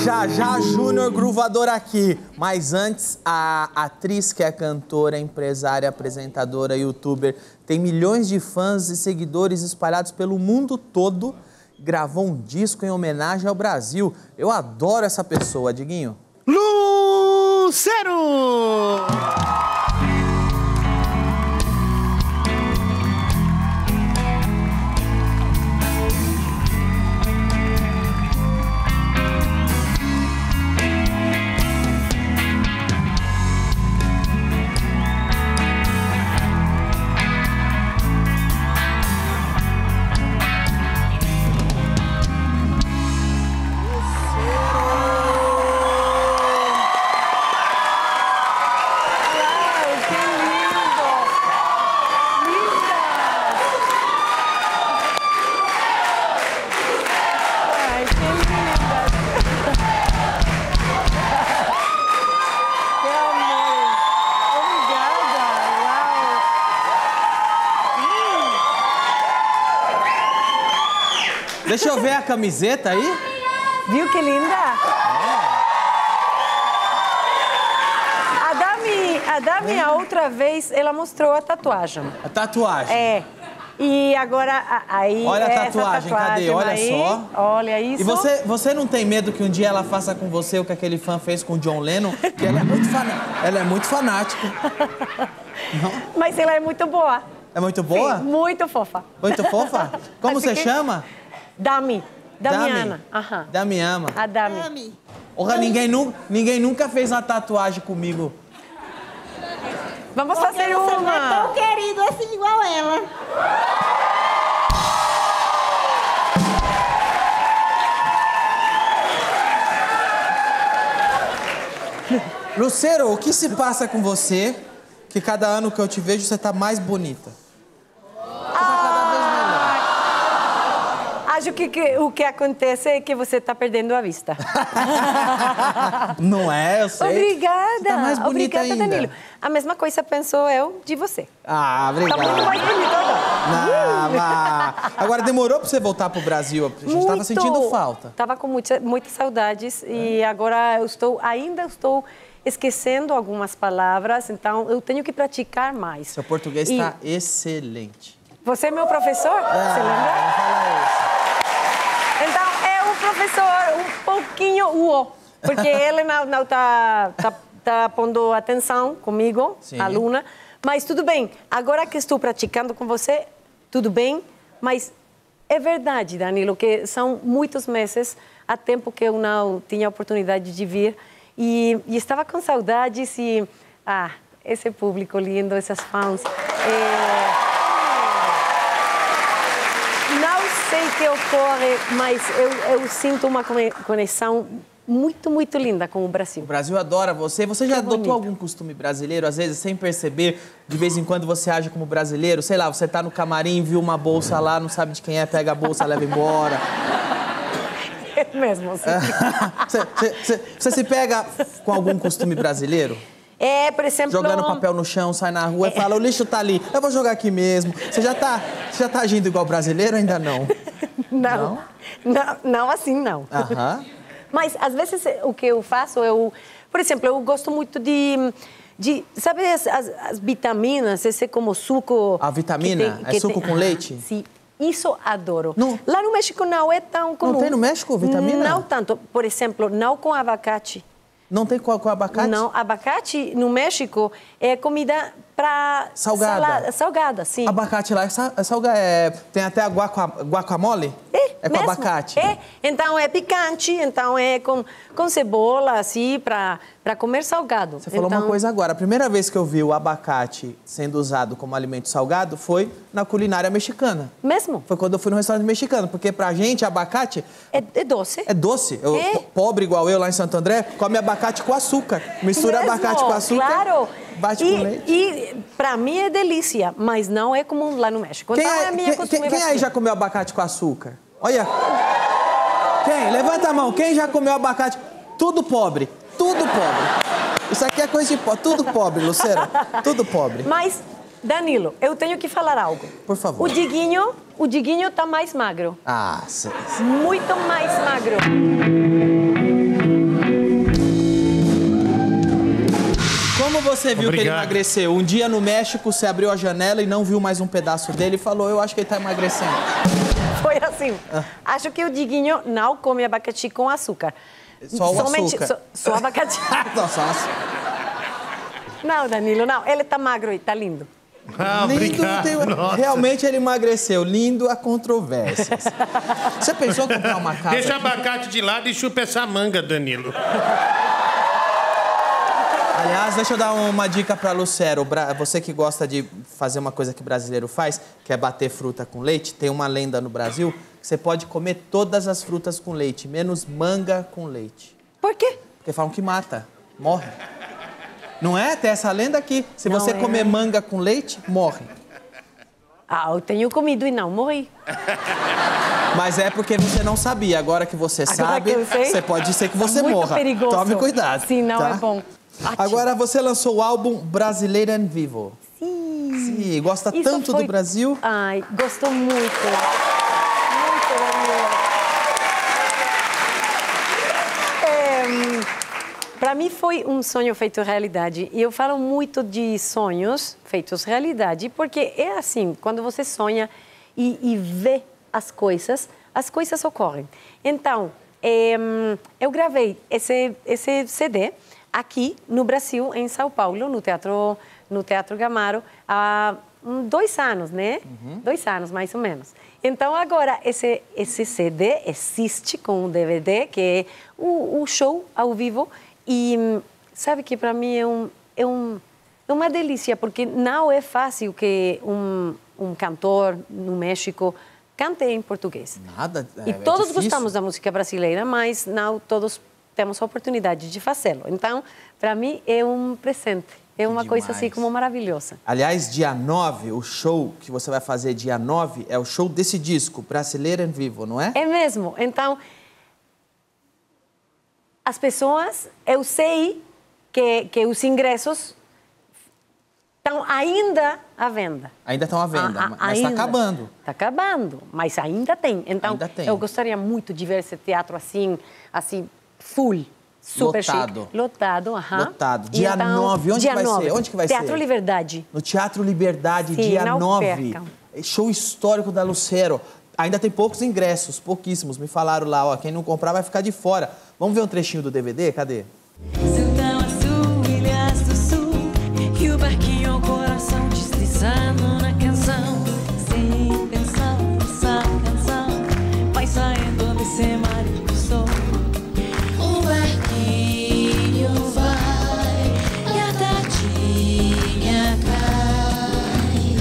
Já já, Júnior Gruvador aqui. Mas antes, a atriz que é cantora, empresária, apresentadora, youtuber, tem milhões de fãs e seguidores espalhados pelo mundo todo, gravou um disco em homenagem ao Brasil. Eu adoro essa pessoa, Diguinho. Lucero! Deixa eu ver a camiseta aí. Viu que linda? A Dami, a outra vez, ela mostrou a tatuagem. A tatuagem? É. E agora, aí... Olha a tatuagem, cadê? Olha aí, só. Olha isso. E você não tem medo que um dia ela faça com você o que aquele fã fez com o John Lennon? Que ela é muito fanática. Não? Mas ela é muito boa. É muito boa? Sim, muito fofa. Muito fofa? Como você chama? Dami. Damiana. Aham. Damiana. A Dami. Porra, ninguém nunca fez uma tatuagem comigo. Vamos fazer uma. Você não é tão querido assim igual ela. Lucero, o que se passa com você que cada ano que eu te vejo você tá mais bonita? Acho que o que acontece é que você está perdendo a vista. Não é, eu sei. Obrigada. Você tá mais bonita Obrigada, ainda. Danilo. A mesma coisa penso eu de você. Ah, obrigado. Tá muito mais bonita agora. Não. Agora, demorou pra você voltar pro Brasil? A gente tava sentindo falta. Tava com muitas saudades e agora ainda estou esquecendo algumas palavras, então eu tenho que praticar mais. Seu português está excelente. Você é meu professor? Você lembra? Não fala isso. Então, é um professor um pouquinho porque ele não tá pondo atenção comigo, Sim. aluna. Mas tudo bem, agora que estou praticando com você, tudo bem. Mas é verdade, Danilo, que são muitos meses, há tempo que eu não tinha oportunidade de vir. E estava com saudades e... esse público lindo, essas fãs. Não sei o que ocorre, mas eu sinto uma conexão muito, muito linda com o Brasil. O Brasil adora você. Você já adotou algum costume brasileiro, às vezes, sem perceber? De vez em quando você age como brasileiro? Sei lá, você tá no camarim, viu uma bolsa lá, não sabe de quem é, pega a bolsa, leva embora. É mesmo, assim. Você se pega com algum costume brasileiro? Por exemplo... Jogando papel no chão, sai na rua e fala, o lixo tá ali, eu vou jogar aqui mesmo. Você já tá agindo igual brasileiro ou ainda não? Não assim, não. Aham. Mas, às vezes, o que eu faço, por exemplo, eu gosto muito de sabe as vitaminas, esse como suco... A vitamina? É suco com leite? Sim. Isso adoro. Não. Lá no México não é tão comum. Não tem no México vitamina? Não tanto. Por exemplo, não com abacate. Não tem com abacate? Não, abacate no México é comida para... Salgada. Salgada, sim. Abacate lá é salgado. Tem até a guacamole? É com mesmo. abacate? Então é picante, então é com cebola, assim, para comer salgado. Você falou uma coisa agora. A primeira vez que eu vi o abacate sendo usado como alimento salgado foi na culinária mexicana. Mesmo? Foi quando eu fui no restaurante mexicano. Porque pra gente, abacate... É doce. É doce. Pobre igual eu lá em Santo André, come abacate com açúcar. Mistura abacate com açúcar. Claro. Bate com leite. E pra mim é delícia, mas não é comum lá no México. Então é a minha costume. Quem aí já comeu abacate com açúcar? Olha. Quem? Levanta a mão. Quem já comeu abacate? Tudo pobre. Tudo pobre. Isso aqui é coisa de pobre. Tudo pobre, Lucero. Tudo pobre. Mas, Danilo, eu tenho que falar algo. Por favor. O Diguinho tá mais magro. Sim. Muito mais magro. você viu que ele emagreceu? Um dia no México, você abriu a janela e não viu mais um pedaço dele e falou, eu acho que ele tá emagrecendo. Foi assim. Acho que o Diguinho não come abacaxi com açúcar. Só o açúcar. Só abacaxi. Não, só açúcar. Não, Danilo, não. Ele tá magro e tá lindo. Ah, Lindo, realmente ele emagreceu. Lindo a controvérsias. Você pensou em comprar uma casa? Deixa abacate de lado e chupa essa manga, Danilo. Aliás, deixa eu dar uma dica pra Lucero. Você que gosta de fazer uma coisa que brasileiro faz, que é bater fruta com leite, tem uma lenda no Brasil que você pode comer todas as frutas com leite, menos manga com leite. Por quê? Porque falam que mata, morre. Não é? Tem essa lenda aqui. Se Não você é. comer manga com leite, morre. Ah, eu tenho comido e não morri. Mas é porque você não sabia. Agora que você sabe, que eu sei, pode ser que você muito morra. perigoso. Tome cuidado. Sim, não tá? é bom. Agora você lançou o álbum Brasileira em Vivo. Sim. Sim, gosta Isso tanto foi- do Brasil. Ai, gostou muito. Muito, Danilo. Para mim foi um sonho feito realidade. E eu falo muito de sonhos feitos realidade, porque é assim, quando você sonha e vê as coisas ocorrem. Então, eu gravei esse CD aqui no Brasil, em São Paulo, no Teatro Gamaro, há 2 anos, né? 2 anos, mais ou menos. Então, agora, esse CD existe com um DVD, que é o show ao vivo. E sabe que para mim é uma delícia, porque não é fácil que um cantor no México cante em português. Nada. E todos gostamos da música brasileira, mas não todos temos a oportunidade de fazê-lo. Então, para mim, é um presente. É uma coisa assim como maravilhosa. Aliás, dia 9, o show que você vai fazer dia 9 é o show desse disco, Brasileira em Vivo, não é? É mesmo. Então, as pessoas, eu sei que os ingressos estão ainda à venda. Ainda estão à venda, mas está acabando. Está acabando, mas ainda tem. Então, Ainda tem. eu gostaria muito de ver esse teatro assim full. Super Lotado. chique. Lotado, aham. Lotado. Dia 9, onde que vai ser? Onde que vai ser? Teatro Liberdade. No Teatro Liberdade, Sim, dia não 9. percam. Show histórico da Lucero. Ainda tem poucos ingressos, pouquíssimos. Me falaram lá, ó, quem não comprar vai ficar de fora. Vamos ver um trechinho do DVD? Cadê? Sertão azul, ilhas do sul, e o barquinho, o coração deslizando na canção. Sem pensar nessa canção, vai saindo desse mar do sol. O barquinho vai e a tadinha cai.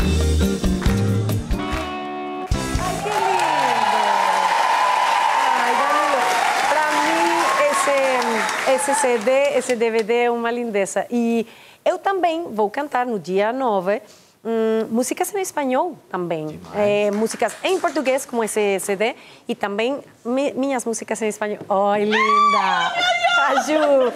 Ai, que lindo! Ai, Danilo, para mim, esse CD, esse DVD é uma lindeza. E eu também vou cantar no dia 9 músicas em espanhol também. Músicas em português, como esse CD, e também minhas músicas em espanhol. Ai, linda! Aju!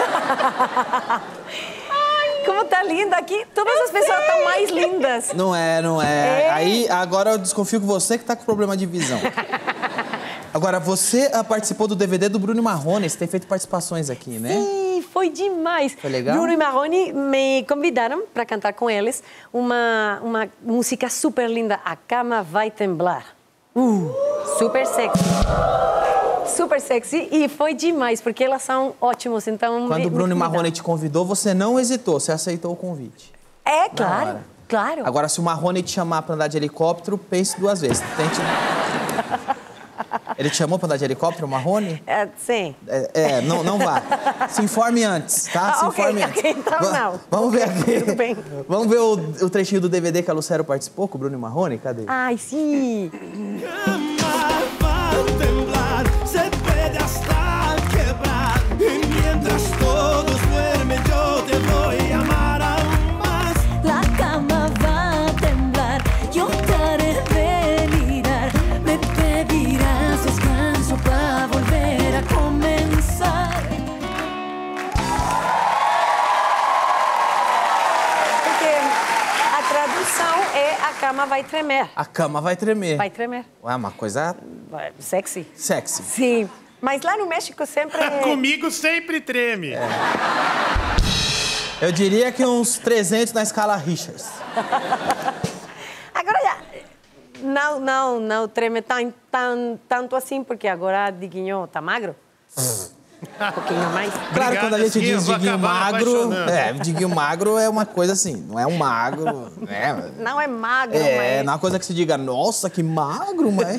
Como tá linda aqui. Todas as pessoas estão mais lindas. Não é. Aí, agora eu desconfio que você que tá com problema de visão. Agora, você participou do DVD do Bruno e Marrone. Você tem feito participações aqui, né? Sim, foi demais. Foi legal? Bruno e Marrone me convidaram para cantar com eles uma música super linda, A Cama Vai Temblar. Super sexy. Super sexy e foi demais, porque elas são ótimos, então... Quando o Bruno e convidaram. Marrone te convidou, você não hesitou, você aceitou o convite. É, hora. claro, claro. Agora, se o Marrone te chamar pra andar de helicóptero, pense 2 vezes. Tente... Ele te chamou pra andar de helicóptero, o Marrone? Sim. Não vá. Se informe antes, tá? Se Ok, informe antes. ok, então não. Vamos ver aqui. Tudo bem. Vamos ver o trechinho do DVD que a Lucero participou com o Bruno e Marrone? Cadê? Ai, sim. Va a temblar, se puede hasta quebrar. Y mientras todos duermen, yo te voy a amar aún más. La cama va a temblar, yo te haré delirar. Me pedirás descanso para volver a comenzar. Porque a tradução é A Cama Vai Tremer. A cama vai tremer. Vai tremer. Ué, uma coisa Sexy. sexy. Sim. Mas lá no México sempre... Comigo sempre treme. Eu diria que uns 300 na escala Richards. Agora não treme tanto assim, porque agora Diguinho tá magro. Um pouquinho mais. Claro, Obrigado, quando a gente sim, eu diz vou Diguinho acabar magro... apaixonando. Diguinho magro é uma coisa assim, não é um magro... né? Não é magro, Não mas... é uma coisa que se diga, nossa, que magro, mas...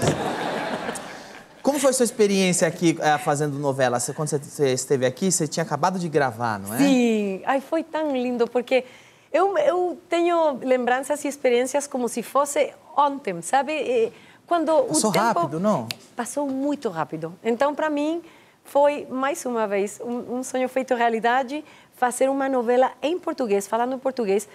Como foi a sua experiência aqui fazendo novela? Quando você esteve aqui, você tinha acabado de gravar, não é? Sim, ai, foi tão lindo, porque eu tenho lembranças e experiências como se fosse ontem, sabe? Quando Passou o tempo rápido, não? Passou muito rápido. Então, para mim, foi, mais uma vez, um sonho feito realidade, fazer uma novela em português, falando em português.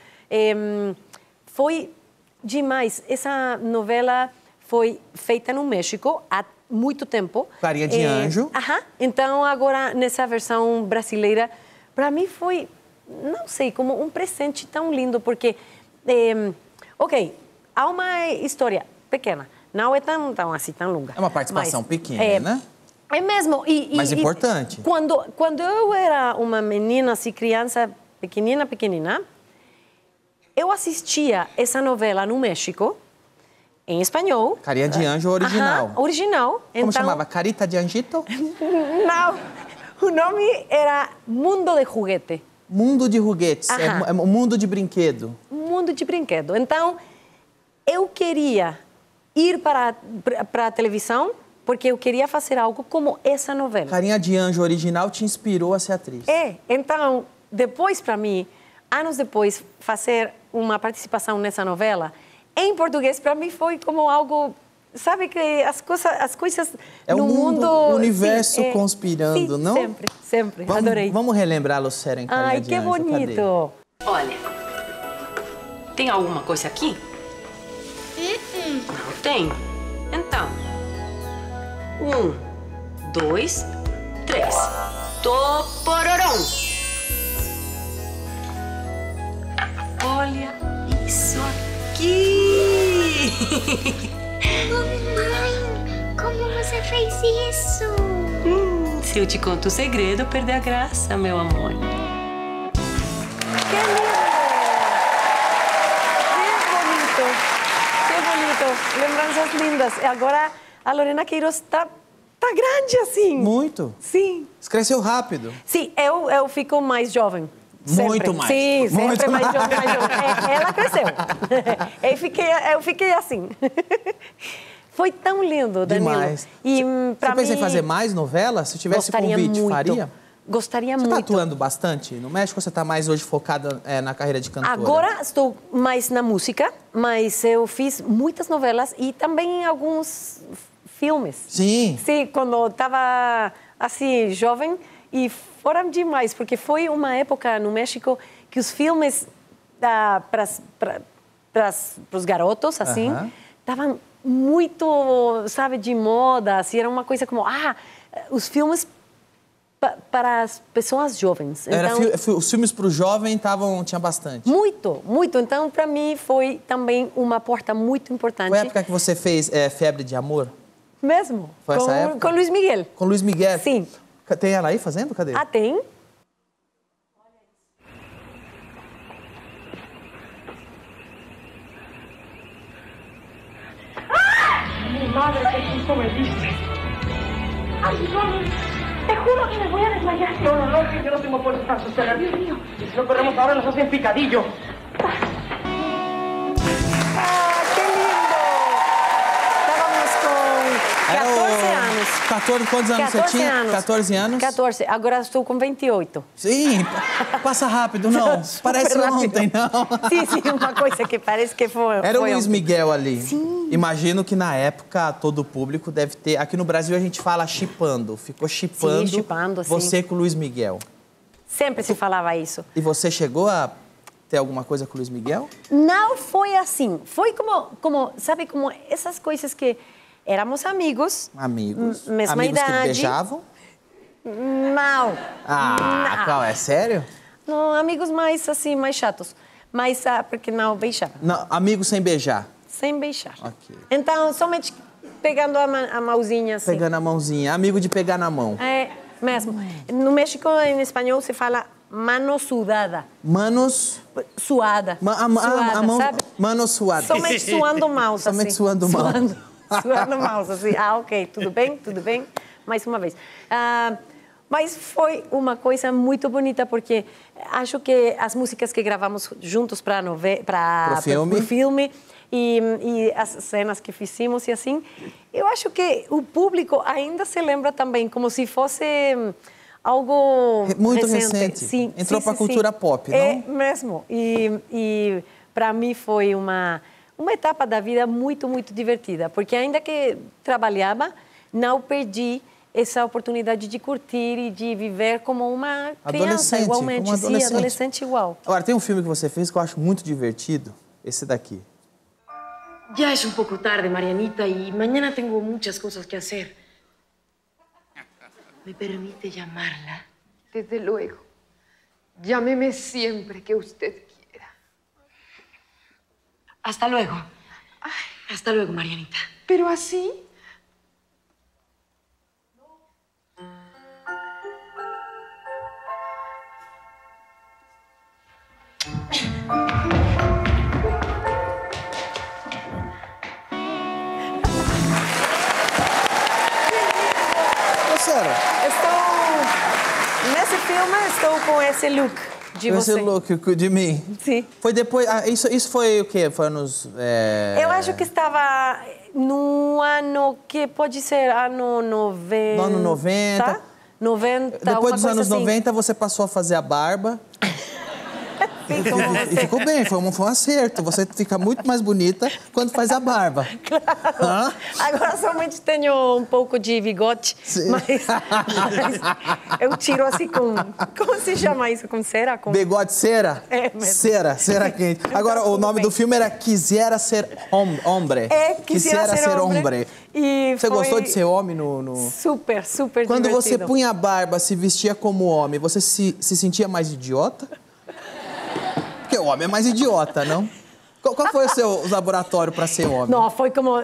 Foi demais. Essa novela foi feita no México há muito tempo. Carinha de Anjo. Então, agora, nessa versão brasileira, para mim foi, não sei, como um presente tão lindo, porque, ok, há uma história pequena, não é tão assim, tão longa. É uma participação pequena. É mesmo. Mas importante. Quando eu era uma menina, assim, criança pequenina, eu assistia essa novela no México, em espanhol. Carinha de Anjo original. Original. Como chamava? Carita de Anjito? Não, o nome era Mundo de Juguete. Mundo de Juguetes, é um mundo de brinquedo. Mundo de brinquedo. Então, eu queria ir para a televisão porque eu queria fazer algo como essa novela. Carinha de Anjo original te inspirou a ser atriz. Então, depois, para mim, anos depois, fazer uma participação nessa novela, em português, para mim, foi como algo... Sabe que as coisas no mundo... O universo conspirando, sim, não? Sempre. Adorei. Vamos relembrar a Lucélia em Carinha de Anjo. Ai, que bonito. Cadê? Olha, tem alguma coisa aqui? Não tem? Então, 1, 2, 3. Topororão! Olha isso aqui! Mamãe, como você fez isso? Se eu te conto o segredo, perder a graça, meu amor. Que lindo! Que bonito! Lembranças lindas. Agora a Lorena Queiroz tá grande assim. Muito. Sim. Você cresceu rápido. Sim, eu fico mais jovem. Sempre. Muito mais. Sim, sempre Muito mais mais. jovem. Ela cresceu. Eu fiquei assim. Foi tão lindo, Danilo. Demais. E Você pensa em fazer mais novelas? Se tivesse convite, faria? Gostaria muito. muito. Você está atuando bastante no México ou você está mais hoje focada na carreira de cantora? Agora estou mais na música, mas eu fiz muitas novelas e também alguns filmes. Sim. Sim, quando eu estava assim, jovem, e foram demais, porque foi uma época no México que os filmes para os garotos, assim, estavam muito, sabe, de moda, assim, era uma coisa como, os filmes para as pessoas jovens. Então, os filmes para o jovem tinha bastante. Muito, muito. Então, para mim, foi também uma porta muito importante. Foi a época que você fez Febre de Amor? Mesmo. Foi essa época? Com Luiz Miguel. Com Luiz Miguel? Sim. Tem ela aí fazendo? Cadê? Tem. Mi madre, ¿qué cometiste? Ay, mami, te juro que me voy a desmayar. No, que yo no tengo fuerzas para sostener. Dios mío. Y si no corremos ahora, nos hacen picadillo. ¡Qué lindo! Estábamos con 14 anos. 14, quantos anos você tinha? Anos. 14 anos? 14. Agora estou com 28. Sim, passa rápido, não. Parece rápido. ontem, não. Sim, uma coisa que parece que foi. Era o foi Luiz ontem. Miguel ali. Sim. Imagino que na época todo o público deve ter. Aqui no Brasil a gente fala chipando. Ficou chipando. Sim, chipando, assim. Você com o Luiz Miguel. Sempre se falava isso. E você chegou a ter alguma coisa com o Luiz Miguel? Não foi assim. Foi como sabe, como essas coisas que éramos amigos. Amigos. Mesma amigos idade. que beijavam? Não. Ah, qual é? Sério? Não, amigos mais assim, mais chatos. Mas porque não beijava. Não, amigos sem beijar. Sem beijar. Ok. Então, somente pegando a mãozinha assim. Pegando a mãozinha. Amigo de pegar na mão. É, mesmo. No México, em espanhol, se fala mano sudada. Manos... Suada. a mão, sabe? Mano suada. Somente suando mouse, assim. Somente suando mouse. Suando mouse, assim. Ok, tudo bem, tudo bem. Mais uma vez. Mas foi uma coisa muito bonita, porque acho que as músicas que gravamos juntos para o filme e as cenas que fizemos e assim, eu acho que o público ainda se lembra também, como se fosse algo muito recente. Sim, entrou para a cultura pop, não? É mesmo. E para mim foi uma etapa da vida muito, muito divertida, porque ainda que trabalhava, não perdi essa oportunidade de curtir e de viver como uma criança, igualmente. Como adolescente. Sim, adolescente igual. Agora, tem um filme que você fez que eu acho muito divertido, esse daqui. Ya es un poco tarde, Marianita, y mañana tengo muchas cosas que hacer. ¿Me permite llamarla? Desde luego. Llámeme siempre que usted quiera. Hasta luego. Hasta luego, Marianita. ¿Pero así? Nesse filme, estou com esse look de você. Esse look de mim? Sim. Foi depois... isso foi o quê? Foi anos... Eu acho que estava no ano que pode ser ano 90. No ano 90. 90, depois dos anos assim. 90, você passou a fazer a barba. Sim, como você. E ficou bem, foi um acerto. Você fica muito mais bonita quando faz a barba. Claro. Agora somente tenho um pouco de bigode, mas eu tiro assim com... Como se chama isso? Com cera? Com... Bigode cera? É mesmo. Cera quente. Agora, o nome do filme era Quisiera Ser Hombre. Quisiera Ser Hombre. E você gostou de ser homem no... Super, super Quando divertido. você punha a barba, se vestia como homem, você se sentia mais idiota? Porque o homem é mais idiota, não? Qual foi o seu laboratório para ser homem? Não, foi como...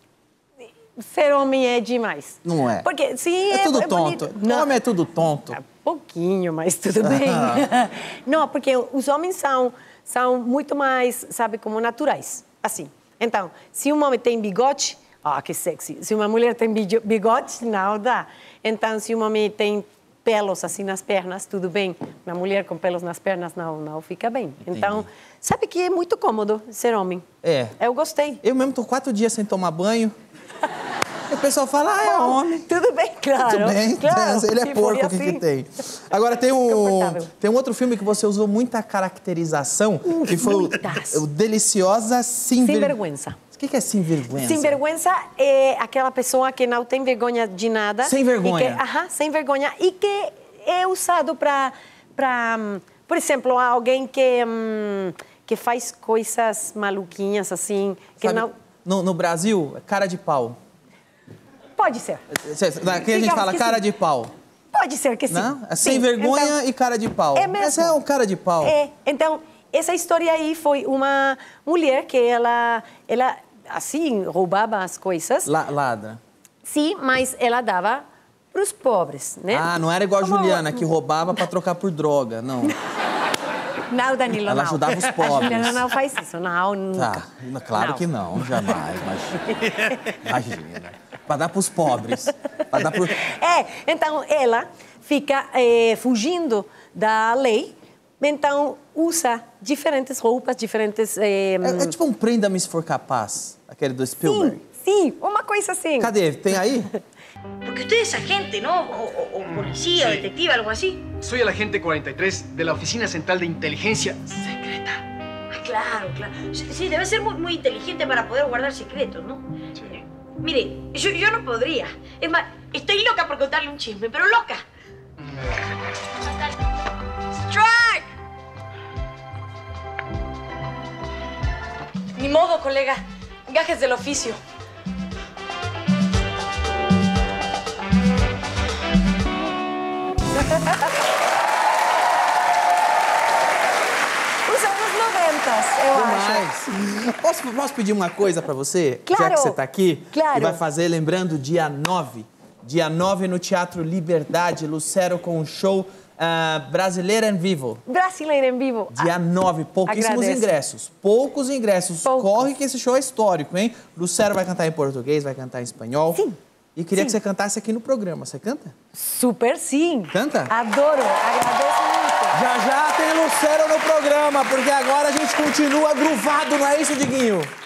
Ser homem é demais. Não é? Porque, sim, é tudo tonto. Não. Homem é tudo tonto. É pouquinho, mas tudo bem. Não, porque os homens são muito mais, sabe, como naturais. Assim. Então, se um homem tem bigode, que sexy. Se uma mulher tem bigode, não dá. Então, se um homem tem pelos assim nas pernas, tudo bem. Uma mulher com pelos nas pernas não fica bem. Então, sabe que é muito cômodo ser homem. É. Eu gostei. Eu mesmo tô 4 dias sem tomar banho. E o pessoal fala, é homem. Tudo bem, claro. Tudo bem, claro. Ele é porco, assim. o que tem? Agora, tem um outro filme que você usou muita caracterização, que foi o Deliciosa Sem Vergüenza. O que é sem vergonha? Sem vergonha é aquela pessoa que não tem vergonha de nada. Sem vergonha. Sem vergonha. E que é usado para por exemplo, alguém que faz coisas maluquinhas, assim. Que sabe, no Brasil, cara de pau. Pode ser. Aqui a gente fala cara de pau. Pode ser que sim. Não? É sem vergonha então, e cara de pau. É mesmo. Esse é um cara de pau. Então, essa história aí foi uma mulher que ela assim, roubava as coisas. Ladra. Sim, mas ela dava para os pobres, né? Não era igual a Juliana, que roubava para trocar por droga, não. Não, Danilo, ela ajudava os pobres. A Juliana não faz isso, não, nunca. Claro que não, jamais, imagina. Para dar para os pobres. Então ela fica fugindo da lei, então usa diferentes roupas, diferentes... É tipo um Prenda-me se for capaz, aquele do Spielberg. Sim, uma coisa assim. Cadê? Tem aí? Porque usted es agente, ¿no? O policía, o detective, algo así. Soy el agente 43 de la Oficina Central de Inteligencia Secreta. Claro. Sí, debe ser muy inteligente para poder guardar secretos, ¿no? Sí. Mire, yo no podría. Es más, estoy loca por contarle un chisme, pero loca. ¡Strike! Ni modo, colega. Gajes del oficio. Os anos 90, eu acho. Posso pedir uma coisa pra você? Claro. Já que você tá aqui. Claro. E vai fazer, lembrando, dia 9. Dia 9 no Teatro Liberdade, Lucero com um show Brasileira em Vivo. Brasileira em Vivo. Dia 9, pouquíssimos agradeço. ingressos. Poucos ingressos. Corre que esse show é histórico, hein? Lucero vai cantar em português, vai cantar em espanhol. Sim. E queria que você cantasse aqui no programa. Você canta? Super sim. Canta? Adoro, agradeço muito. Já já tem Lucero no programa, porque agora a gente continua gruvado, não é isso, Diguinho?